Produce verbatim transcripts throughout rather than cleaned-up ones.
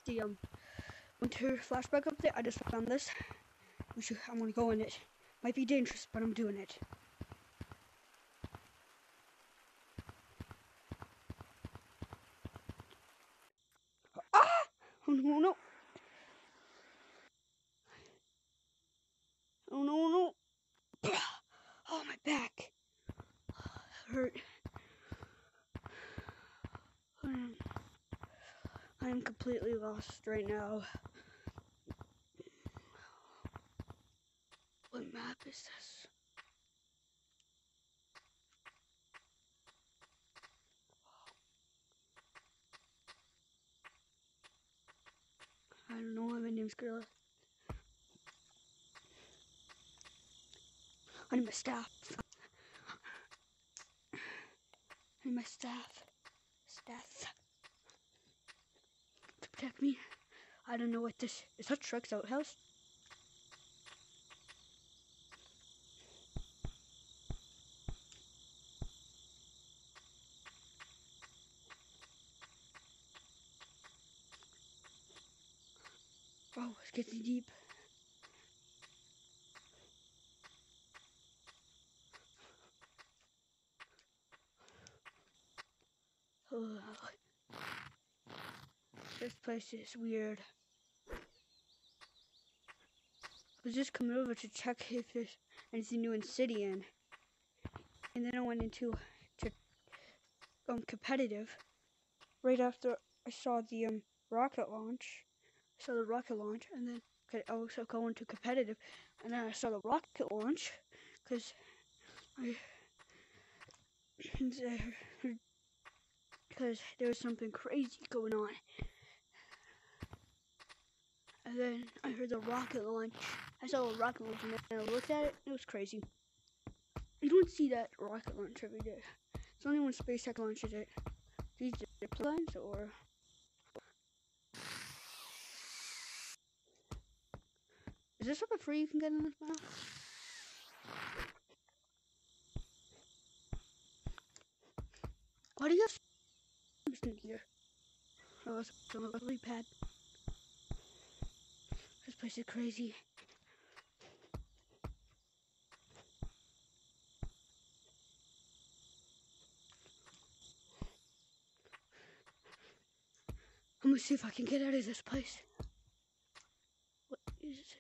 the um winter flashback update. I just found this. We should, I'm gonna go in it. Might be dangerous, but I'm doing it. Ah! Oh no, no. Oh no, no. Oh, my back. Hurt. I am completely lost right now. What map is this? I don't know why my name's Gorilla. I need my staff. I need my staff. Staff. To protect me. I don't know what this is. That Shrek's outhouse? Oh, it's getting deep. Oh, this place is weird. I was just coming over to check if there's anything new in Cidian. And then I went into to um competitive right after I saw the um rocket launch. I saw the rocket launch, and then I also go into competitive, and then I saw the rocket launch because I because there was something crazy going on. And then I heard the rocket launch. I saw a rocket launch, and then I looked at it. It was crazy. You don't see that rocket launch every day. It's only when SpaceX launches it. These are planes, or is there something free you can get in this map? Why do you have in here? Oh, it's a lovely pad. This place is crazy. I'm gonna see if I can get out of this place. What is this?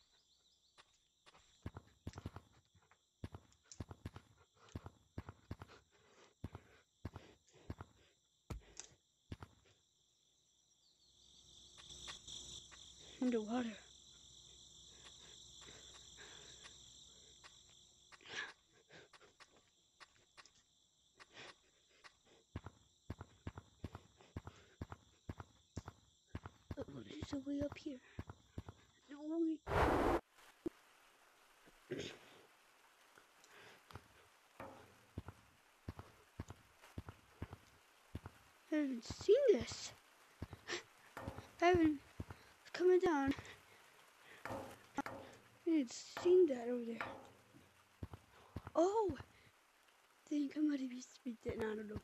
Underwater. Oh, there's a way up here. No way. I haven't seen this. I haven't. It's coming down. I haven't seen that over there. Oh! I think I might have used to be dead. I don't know.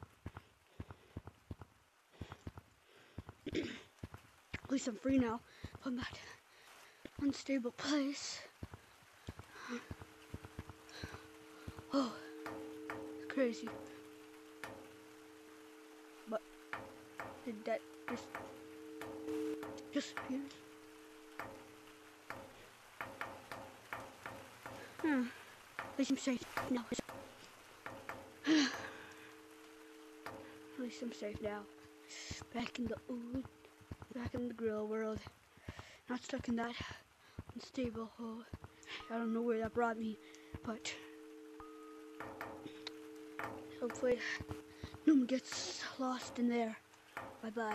At least I'm free now. I'm back to an unstable place. Oh, it's crazy. But did that just disappear? Hmm. At least I'm safe now. At least I'm safe now. Back in the old, back in the Gorilla world. Not stuck in that unstable hole. I don't know where that brought me, but hopefully no one gets lost in there. Bye bye.